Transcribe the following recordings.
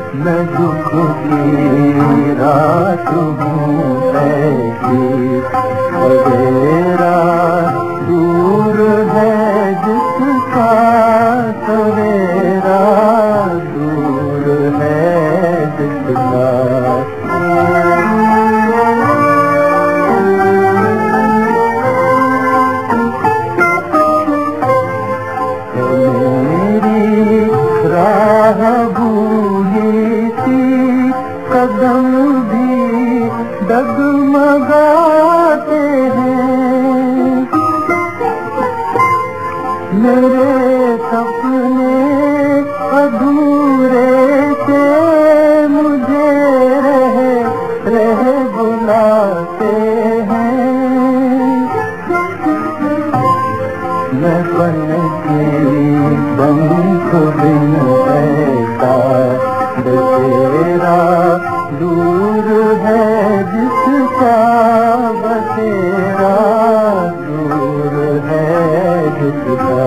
मैं दुख की रात हूँ ऐसी, सवेरा दूर है जिसका, सवेरा दूर है जिसका। मेरी राह भूली थी, कदम भी डगमगाते हैं, मेरे सपने अधूरे से मुझे रह बुलाते हैं। मैं बन के पंख बिन ऐसा बसेरा दूर है जिसका, बसेरा दूर है जिसका।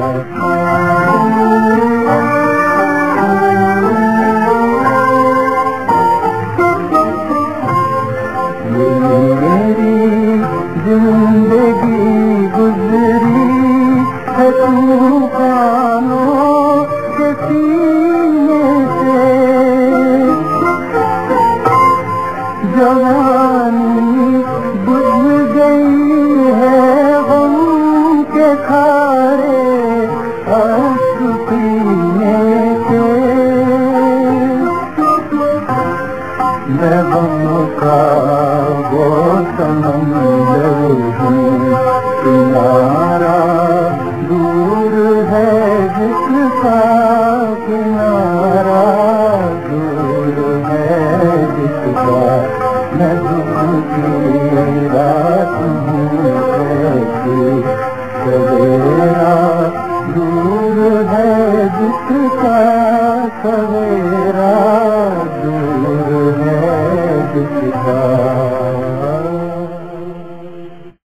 मेरी जिंदगी गुजरी है तूफानों के सीने से, जवानी बुझ गई है गम के खारे अश्क पीने से। मैं गम का वो समंदर हूँ, किनारा दूर है जिसका, किनारा दूर है जिसका। मैं दुख की रात हूँ ऐसी, सवेरा दूर है जिसका, सवेरा दूर है जिसका।